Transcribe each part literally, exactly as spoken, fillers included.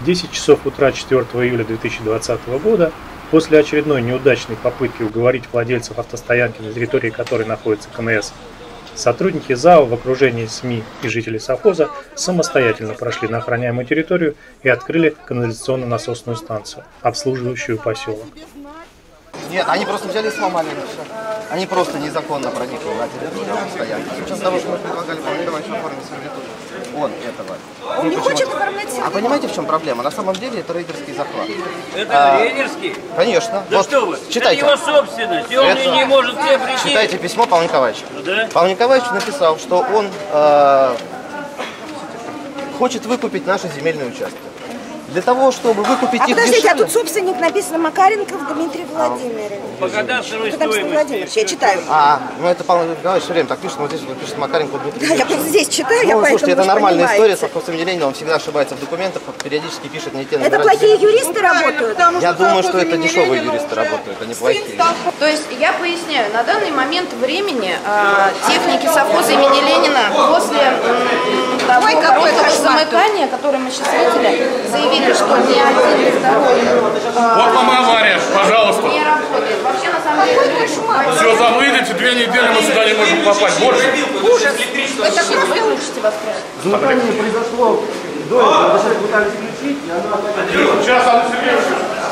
В десять часов утра четвёртого июля две тысячи двадцатого года, после очередной неудачной попытки уговорить владельцев автостоянки, на территории которой находится КНС, сотрудники ЗАО в окружении СМИ и жителей совхоза самостоятельно прошли на охраняемую территорию и открыли канализационно-насосную станцию, обслуживающую поселок. Нет, они просто взяли и сломали это все. Они просто незаконно проникли на территорию стоянки. Сейчас того, что мы предлагали Павлу Николаевичу оформить сервитут. Он этого. Он не хочет оформлять сервитут. А понимаете, в чем проблема? На самом деле это рейдерский захват. Это а, рейдерский? Конечно. Да вот, что вы? читайте. Это его собственность, и он это... не может тебе прийти. Читайте письмо Павла Николаевича. Да? Павел Николаевич написал, что он э, хочет выкупить наши земельные участки. Для того, чтобы выкупить а их подождите, дешевле... а тут собственник написано Макаренков Дмитрий Владимирович. По кадастровой стоимости. Я читаю. А, ну это Павел Николаевич все время так пишет, но вот здесь вот пишет Макаренков Дмитрий Владимирович. Да, я просто здесь читаю, ну, я поэтому слушайте, это нормальная понимаете. история, совхоз имени Ленина, он всегда ошибается в документах, периодически пишет не те номера. Это плохие юристы работают? Я думаю, что это дешевые юристы работают, а не плохие. То есть, я поясняю, на данный момент времени э, техники совхоза имени Ленина после э, того Ой, короткого замыкания, которое мы сейчас видели, заявили, что ни один, ни второй э, вот вам и авария, пожалуйста. Не работает. Вообще, на самом деле, все, замылите, две недели мы сюда не можем попасть. Больше. ужас. Вы так не выключите вас прямо. Замыкание произошло до этого, сейчас пытались включить, и она... Сейчас, Анна Сергеевна.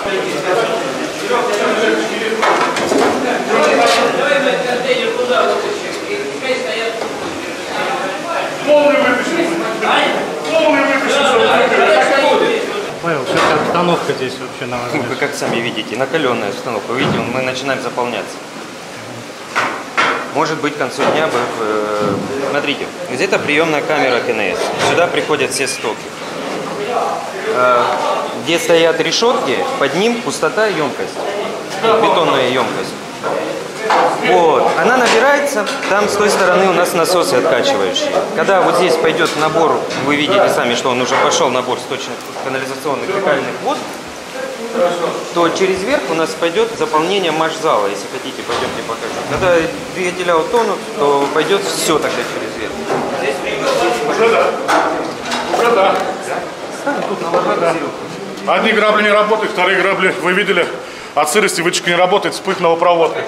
Полный выпущен. Полный выпущен. Павел, какая обстановка здесь вообще на вас? Вы как сами видите, накаленная обстановка. Вы видите, мы начинаем заполняться. Может быть, к концу дня бы... Э, смотрите, где-то приемная камера КНС. Сюда приходят все стоки. Э, где стоят решетки, под ним пустота и емкость. Бетонная емкость. Вот. Она набирается, там с той стороны у нас насосы откачивающие. Когда вот здесь пойдет набор, вы видите сами, что он уже пошел набор сточных канализационных фекальных вод, то через верх у нас пойдет заполнение машзала, если хотите, пойдемте покажу. Когда двигателя утонут, то пойдет все тогда через верх. Здесь уже да. Уже да. Тут наложили. Одни грабли не работают, вторые грабли, вы видели, от сырости вытяжка не работает, вспыхнула проводка.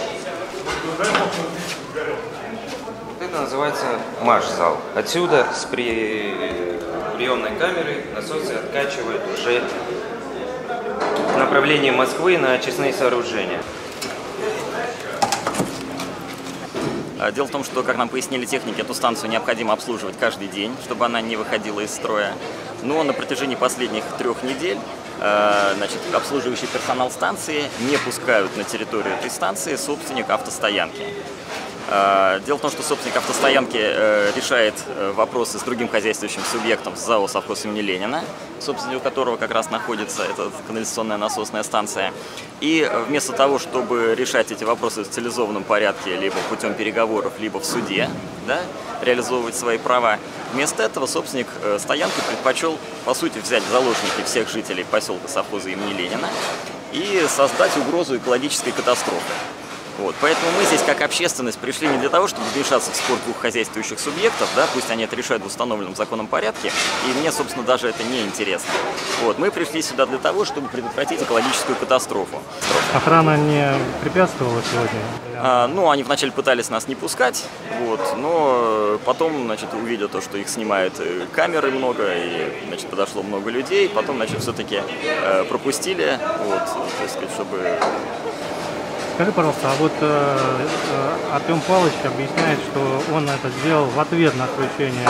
Это называется машзал. Отсюда с при... приемной камеры насосы откачивают уже в направлении Москвы на очистные сооружения. Дело в том, что, как нам пояснили техники, эту станцию необходимо обслуживать каждый день, чтобы она не выходила из строя. Но на протяжении последних трех недель значит, обслуживающий персонал станции не пускают на территорию этой станции собственника автостоянки. Дело в том, что собственник автостоянки решает вопросы с другим хозяйствующим субъектом, с ЗАО «Совхоз имени Ленина», собственник у которого как раз находится эта канализационная насосная станция. И вместо того, чтобы решать эти вопросы в цивилизованном порядке, либо путем переговоров, либо в суде, да, реализовывать свои права, вместо этого собственник стоянки предпочел, по сути, взять в заложники всех жителей поселка совхоза имени Ленина и создать угрозу экологической катастрофы. Вот, поэтому мы здесь, как общественность, пришли не для того, чтобы вмешаться в спор двух хозяйствующих субъектов, да, пусть они это решают в установленном законном порядке, и мне, собственно, даже это не интересно. Вот, мы пришли сюда для того, чтобы предотвратить экологическую катастрофу. Охрана не препятствовала сегодня? А, ну, они вначале пытались нас не пускать, вот, но потом, значит, увидя то, что их снимают камеры много, и, значит, подошло много людей, потом, значит, все-таки э, пропустили, вот, так сказать, чтобы... Скажи, пожалуйста, а вот э, э, Артем Павлович объясняет, что он это сделал в ответ на отключение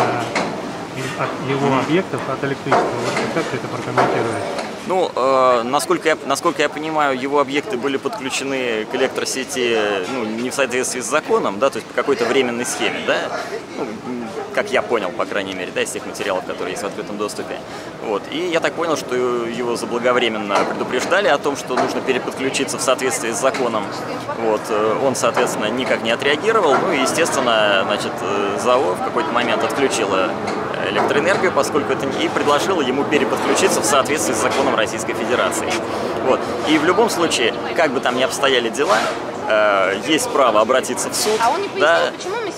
от его объектов от электричества. Вот как ты это прокомментируешь? Ну, э, насколько, я, насколько я понимаю, его объекты были подключены к электросети, ну, не в соответствии с законом, да, то есть по какой-то временной схеме, да, ну, как я понял, по крайней мере, да, из тех материалов, которые есть в открытом доступе. Вот. И я так понял, что его заблаговременно предупреждали о том, что нужно переподключиться в соответствии с законом. Вот. Он, соответственно, никак не отреагировал. Ну и, естественно, значит, ЗАО в какой-то момент отключило электроэнергию, поскольку это и предложило ему переподключиться в соответствии с законом Российской Федерации. Вот. И в любом случае, как бы там ни обстояли дела, есть право обратиться в суд, а он не пояснил, да, почему мы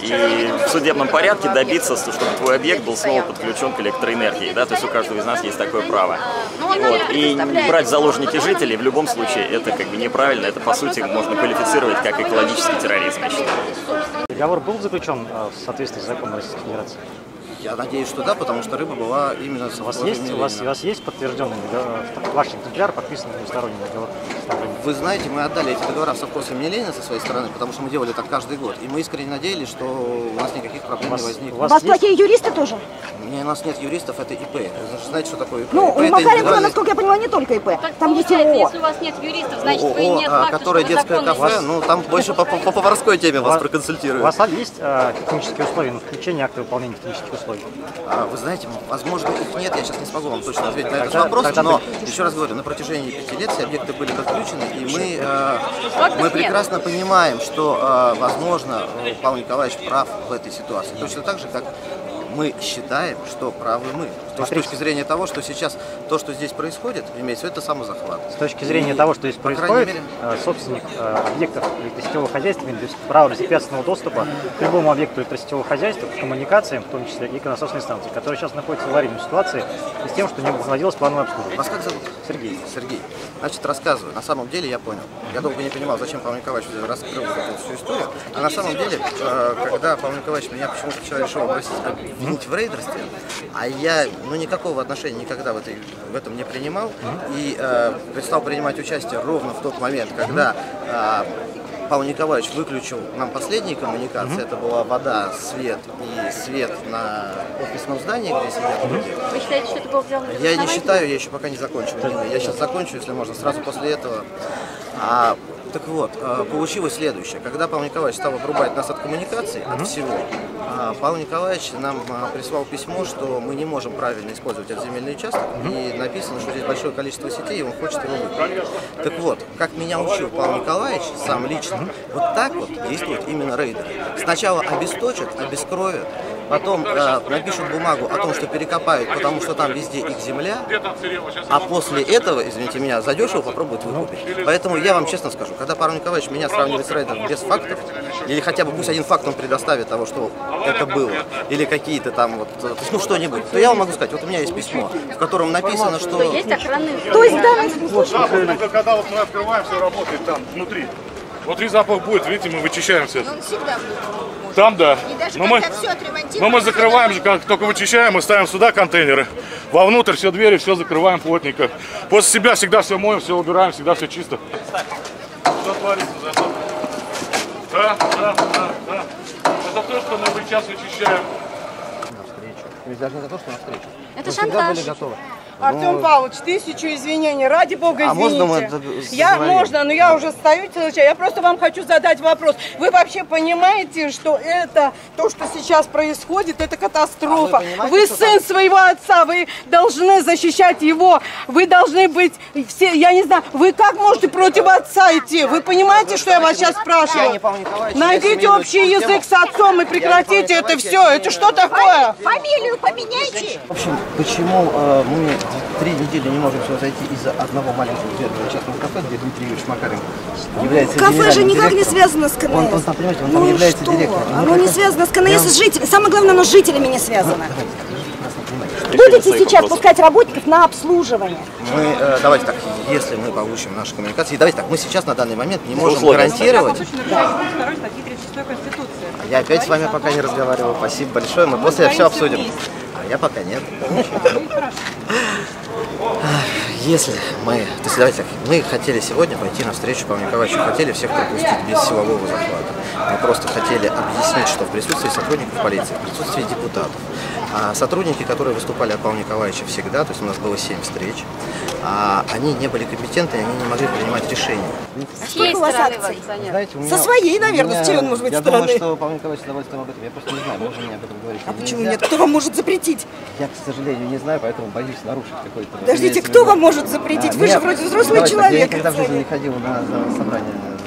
и в судебном порядке добиться, чтобы твой объект был снова подключен к электроэнергии. Да? То есть у каждого из нас есть такое право. Вот. И брать в заложники жителей в любом случае это как бы неправильно, это по сути можно квалифицировать как экологический терроризм, я считаю. Договор был заключен в соответствии с законом Российской Федерации? Я надеюсь, что да, потому что рыба была именно... У вас есть, у вас, у вас есть подтвержденный ваш экземпляр, подписанный двусторонний договор? Вы знаете, мы отдали эти договора в совхоз имени Ленина со своей стороны, потому что мы делали так каждый год. И мы искренне надеялись, что у нас никаких проблем вас, не возникнет. У вас, у вас плохие юристы тоже? У нас нет юристов, это ИП. Значит, знаете, что такое ИП? Ну, ИП у Макаренкова, насколько я понимаю, не только ИП. Там есть ООО. Если у вас нет юристов, значит, вы ООО, нет факта, которое что детское кафе, вас... ну, там больше по, по, по поварской теме вас, вас проконсультируют. У вас есть а, технические условия на включение акта выполнения технических условий? А, вы знаете, возможно, их нет, я сейчас не смогу вам точно ответить на этот тогда, вопрос, тогда но, ты... еще раз говорю, на протяжении пяти лет все объекты были подключены, и мы, э, мы прекрасно понимаем, что, э, возможно, Павел Николаевич прав в этой ситуации. Точно так же, как мы считаем, что правы мы. С точки зрения того, что сейчас то, что здесь происходит, имеется в виду, это самозахват. С точки зрения и, того, что здесь происходит, мере... собственник объектов электросетевого хозяйства имеет право беспрепятственного доступа к любому объекту электросетевого хозяйства, к коммуникациям, в том числе и к насосной станции, которая сейчас находится в аварийной ситуации с тем, что не возводилось плановое обслуживание. Вас как зовут? Сергей. Сергей. Значит, рассказываю. На самом деле я понял. Я долго не понимал, зачем Павел Николаевич раскрыл эту всю историю. А на самом деле, когда Павел Николаевич меня почему-то вчера решил обратить, обвинить в рейдерстве, а я ну, никакого отношения никогда в, этой, в этом не принимал. И э, перестал принимать участие ровно в тот момент, когда э, Павел Николаевич выключил нам последние коммуникации. Это была вода, свет и свет на офисном здании, где сидят люди. Вы считаете, что это было сделано? Я не считаю, я еще пока не закончил. Я сейчас закончу, если можно, сразу после этого. А, так вот, получилось следующее. Когда Павел Николаевич стал обрубать нас от коммуникаций, от всего, Павел Николаевич нам прислал письмо, что мы не можем правильно использовать этот земельный участок, и написано, что здесь большое количество сетей, и он хочет его выключить. Так вот, как меня учил Павел Николаевич, сам лично, вот так вот действуют именно рейдеры. Сначала обесточат, обескровят, потом э, напишут бумагу о том, что перекопают, потому что там везде их земля, а после этого, извините меня, задешево попробуют выкупить. Поэтому я вам честно скажу, когда Павел Николаевич меня сравнивает с рейдером без фактов, или хотя бы пусть один факт он предоставит того, что это было, или какие-то там вот, то есть, ну что-нибудь, то я вам могу сказать, вот у меня есть письмо, в котором написано, что... Есть охранные... То есть, да, вот, только когда вот мы открываем, все работает там, внутри. Вот и запах будет, видите, мы вычищаем все. он всегда будет. Там, да. Но мы, но мы закрываем же, как только вычищаем, мы ставим сюда контейнеры. Вовнутрь все двери, все закрываем плотненько. После себя всегда все моем, все убираем, всегда все чисто. Что творится за это? Да, да, да, да. Это то, что мы сейчас вычищаем. То есть даже не за то, что навстречу. Это мы шантаж. всегда были готовы. Артем ну... Павлович, тысячу извинений, ради бога, а извините. можно мы я можно, но я уже стою целый час. Я просто вам хочу задать вопрос. Вы вообще понимаете, что это, то, что сейчас происходит, это катастрофа? А вы вы сын там... своего отца, вы должны защищать его, вы должны быть все, я не знаю, вы как можете против отца идти? Вы понимаете, что я вас сейчас спрашиваю? Найдите общий язык с отцом и прекратите это все. Это что такое? Фамилию поменяйте. В общем, почему э, мы три недели не можем сюда зайти из-за одного маленького бедного частного кафе, где Дмитрий Юрьевич Макаренко является кафе же никак директором. не связано с КНС. Он, он, там, понимаете, он ну там является что? директором. Оно не хотим... связано с КНС, с жителями. Самое главное, оно с жителями не связано. Ну, будете сейчас пускать работников на обслуживание? Мы, э, давайте так, если мы получим наши коммуникации, давайте так, мы сейчас на данный момент не можем гарантировать. Да. Я опять с вами пока не разговаривал. Спасибо большое. Мы после все обсудим. А я пока нет. Если мы, то есть давайте так, мы хотели сегодня пойти навстречу Павлу Николаевичу, хотели всех пропустить без силового захвата. Мы просто хотели объяснить, что в присутствии сотрудников полиции, в присутствии депутатов, а сотрудники, которые выступали от Павла Николаевича всегда, то есть у нас было семь встреч, а они не были компетентны, они не могли принимать решения. А сколько у вас акций? Знаете, у меня, со своей, наверное, с чьей он может быть я стороны. Я думаю, что Павел Николаевич с удовольствием об этом. Я просто не знаю, можно мне об этом говорить. А почему нет? Кто вам может запретить? Я, к сожалению, не знаю, поэтому боюсь нарушить какой-то... Подождите, кто вам может запретить? А, Вы меня... же вроде взрослый Давайте, человек. Я никогда в жизни не ходил на, на собрание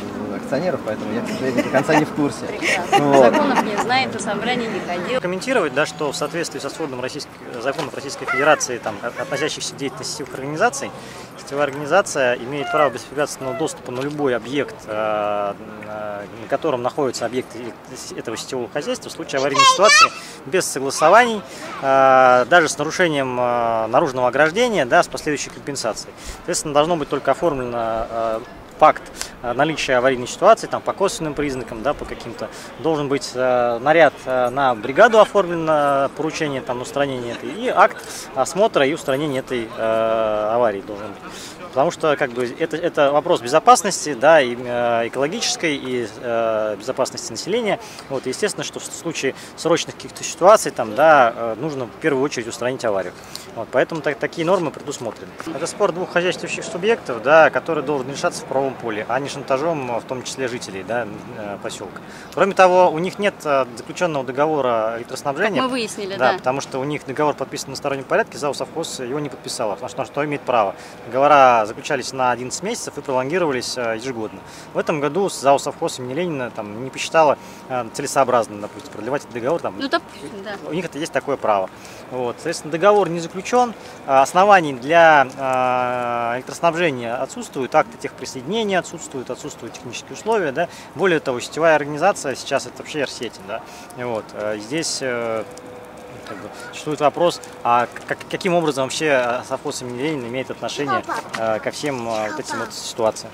акционеров, поэтому я, к сожалению, до конца не в курсе. Вот. Законов не знает, на собрание не ходил. Комментировать, да, что в соответствии со сводом российских законов Российской Федерации, там, относящихся к деятельности сетевых организаций, сетевая организация имеет право беспрепятственного доступа на любой объект, на котором находится объект этого сетевого хозяйства в случае аварийной ситуации, без согласований, даже с нарушением наружного ограждения, да, с последующей компенсацией. Соответственно, должно быть только оформлено факт наличия аварийной ситуации, там, по косвенным признакам, да, по каким-то, должен быть э, наряд э, на бригаду оформлен на поручение там, на устранение этой, и акт осмотра и устранения этой э, аварии должен быть. Потому что как бы, это, это вопрос безопасности, да, и, э, экологической, и э, безопасности населения. Вот, и естественно, что в случае срочных каких-то ситуаций там, да, э, нужно в первую очередь устранить аварию. Вот, поэтому так, такие нормы предусмотрены. Это спор двух хозяйствующих субъектов, да, который должен решаться в правовом поле, а не шантажом, в том числе жителей, да, поселка. Кроме того, у них нет заключенного договора электроснабжения. Мы выяснили, да, да. Потому что у них договор подписан на стороннем порядке, ЗАО «Совхоз» его не подписала, потому что, что имеет право. Договора заключались на одиннадцать месяцев и пролонгировались ежегодно. В этом году ЗАО «Совхоз» имени Ленина там, не посчитала целесообразным, допустим, продлевать этот договор. Там, ну, да. У них это есть такое право. Вот, соответственно, договор не заключен, оснований для электроснабжения отсутствуют, акты техприсоединения отсутствуют, отсутствуют технические условия. Да. Более того, сетевая организация сейчас это вообще эр-сети. Да. Вот, здесь как бы, существует вопрос, а как, каким образом вообще совхоз имени Ленина имеет отношение ко всем вот этим вот ситуациям.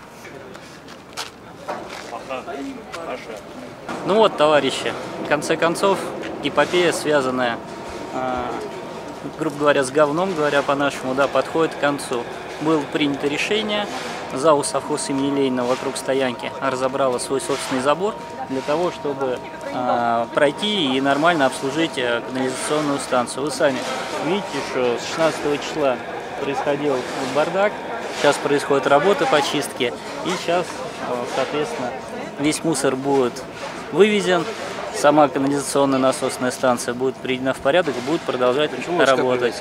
Ну вот, товарищи, в конце концов, эпопея, связанная, э, грубо говоря, с говном, говоря по-нашему, да, подходит к концу. Было принято решение, ЗАО «Совхоз» имени Ленина вокруг стоянки разобрала свой собственный забор для того, чтобы э, пройти и нормально обслужить э, канализационную станцию. Вы сами видите, что с шестнадцатого числа происходил бардак, сейчас происходят работы по чистке, и сейчас, э, соответственно, весь мусор будет вывезен, сама канализационная насосная станция будет приведена в порядок и будет продолжать Почему работать.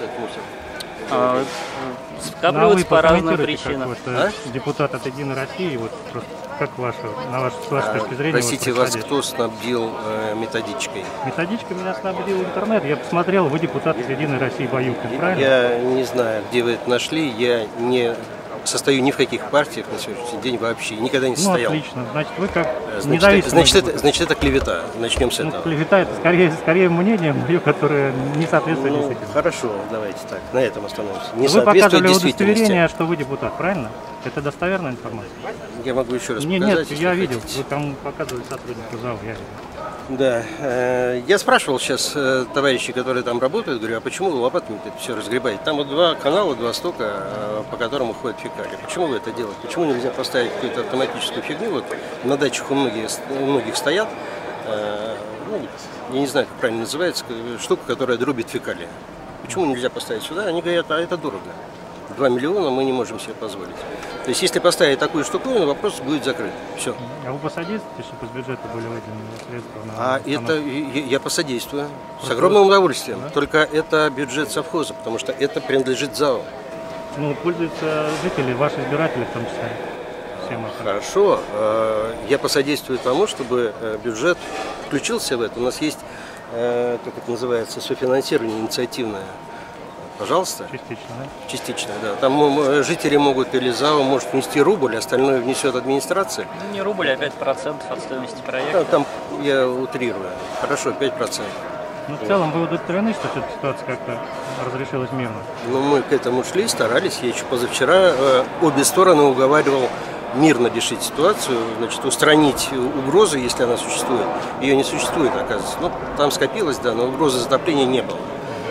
А, скапливается по разным причинам. Вот, а? Депутат от «Единой России», вот, просто, как ваша, на вашу, с вашей точки зрения? Простите, вот, вас кто снабдил э, методичкой? Методичкой меня снабдил интернет. Я посмотрел, вы депутат от «Единой России» Баюкин, правильно? Я не знаю, где вы это нашли. Я не состою ни в каких партиях на сегодняшний день вообще, никогда не состоял. Ну, отлично. Значит, вы как значит, независимый значит, это, значит, это клевета. Начнем с ну, этого. Клевета – это скорее, скорее мнение мое, которое не соответствует ну, действительности. Хорошо, давайте так, на этом остановимся. Не вы показывали удостоверение, что вы депутат, правильно? Это достоверная информация? Я могу еще раз не, показать. Нет, я видел. Вы там показывали сотруднику ЗАО, я видел. Да. Э, я спрашивал сейчас э, товарищей, которые там работают, говорю, а почему вы лопатами это все разгребаете? Там вот два канала, два стока, э, по которым уходят фекалии. Почему вы это делаете? Почему нельзя поставить какую-то автоматическую фигню? Вот на дачах у многих, у многих стоят, э, ну, я не знаю, как правильно называется, штука, которая дробит фекалии. Почему нельзя поставить сюда? Они говорят, а это дорого. два миллиона мы не можем себе позволить. То есть, если поставить такую штуковину, вопрос будет закрыт. Все. А вы посодействуете, чтобы из бюджета были выделены средства? На а это я, я посодействую. Просто с огромным удовольствием. Да? Только это бюджет совхоза, потому что это принадлежит ЗАО. Ну, пользуются жители, ваши избиратели в том числе. Всем это. Хорошо. Я посодействую тому, чтобы бюджет включился в это. У нас есть, как это называется, софинансирование инициативное. Пожалуйста. Частично, да? Частично, да. Там жители могут или ЗАО может внести рубль, остальное внесет администрация. Ну, не рубль, а пять процентов от стоимости проекта. Там, я утрирую. Хорошо, пять процентов. Ну, в целом вы удовлетворены, что все-таки ситуация как-то разрешилась мирно? Ну, мы к этому шли, старались. Я еще позавчера э, обе стороны уговаривал мирно решить ситуацию, значит, устранить угрозу, если она существует. Ее не существует, оказывается. Ну, там скопилось, да, но угрозы затопления не было.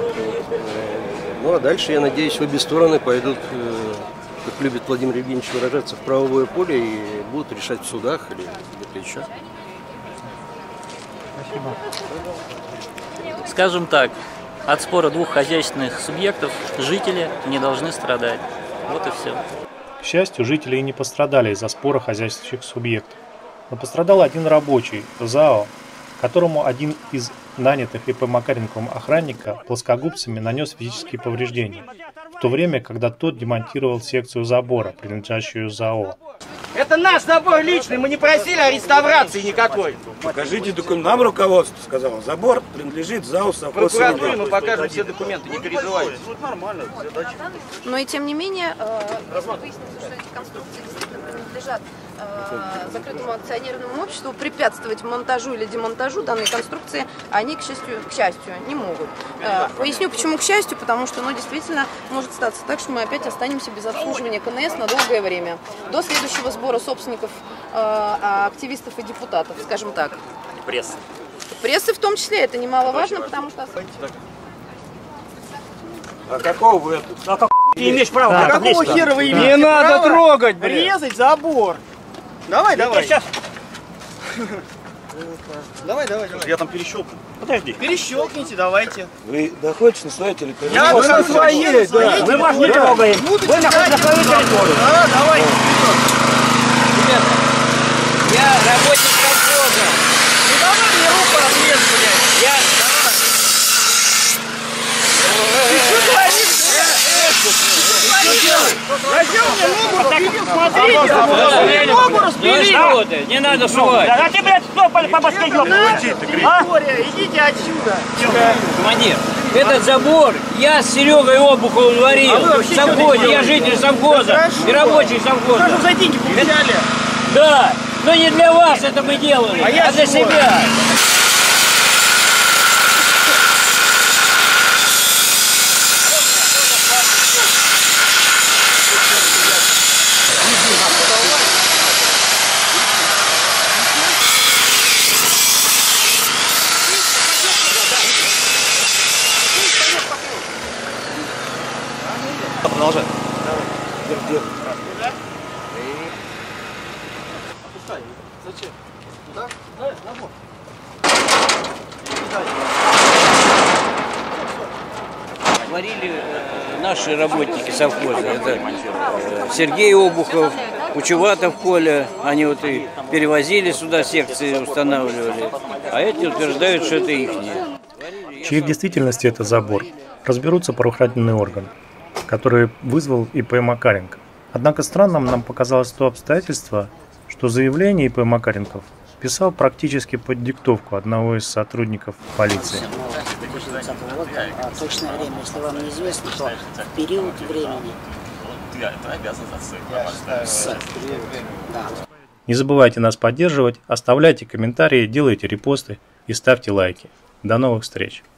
Ну а дальше, я надеюсь, обе стороны пойдут, как любит Владимир Евгеньевич выражаться, в правовое поле и будут решать в судах или где-то еще. Спасибо. Скажем так, от спора двух хозяйственных субъектов жители не должны страдать. Вот и все. К счастью, жители и не пострадали из-за спора хозяйственных субъектов. Но пострадал один рабочий, ЗАО, которому один из нанятых И П Макаренковым охранника плоскогубцами нанес физические повреждения. В то время, когда тот демонтировал секцию забора, принадлежащую ЗАО. Это наш забор личный, мы не просили о реставрации никакой. Покажите документ. Нам руководство сказало, забор принадлежит ЗАО совхоз. Прокуратуре мы покажем все документы, не переживайте. Но и тем не менее, если выяснится, что эти конструкции действительно принадлежат закрытому акционерному обществу, препятствовать монтажу или демонтажу данной конструкции они, к счастью, к счастью, не могут. Поясню, почему к счастью, потому что, ну, действительно, может статься так, что мы опять останемся без обслуживания КНС на долгое время. До следующего сбора собственников, активистов и депутатов, скажем так. Прессы. Прессы в том числе, это немаловажно, потому что... А какого вы это? А как ты имеешь право? А какого хера вы имеете? Не надо трогать, блин. Резать забор. Давай, давай. Сейчас. Давай, давай, давай. Я там перещелкну. Подожди. Перещелкните, давайте. Вы доходите на своей территории? Я вы на своей, да. Мы вас не трогаем. Вы находитесь на своей территории. Да, давайте. Ребята, я работник колхоза. Ну давай мне руку разрежь, блядь. Я... Ты что творишь? Зачем мне ногу распилил? Смотрите! Ногу распилил! Не надо сувать! А ты, блядь, кто по башке ёбаный? Территория, идите отсюда! Командир, этот забор я с Серегой Обуховым варил в совхозе, я житель совхоза и рабочий совхоза. Что же за деньги получали? Да, но не для вас это мы делали, а, а для себя. Продолжай. Зачем? Да? Да, набор. Варили э, наши работники совхоза. Это э, Сергей Обухов, Кучеватов Коля. Они вот и перевозили сюда секции, устанавливали. А эти утверждают, что это ихние. Чьи в действительности это забор, разберутся правоохранительные органы, который вызвал И П Макаренко. Однако странным нам показалось то обстоятельство, что заявление И П Макаренков писал практически под диктовку одного из сотрудников полиции. две тысячи двадцатого года, а точное время, если вам неизвестно, то в период времени. Не забывайте нас поддерживать, оставляйте комментарии, делайте репосты и ставьте лайки. До новых встреч!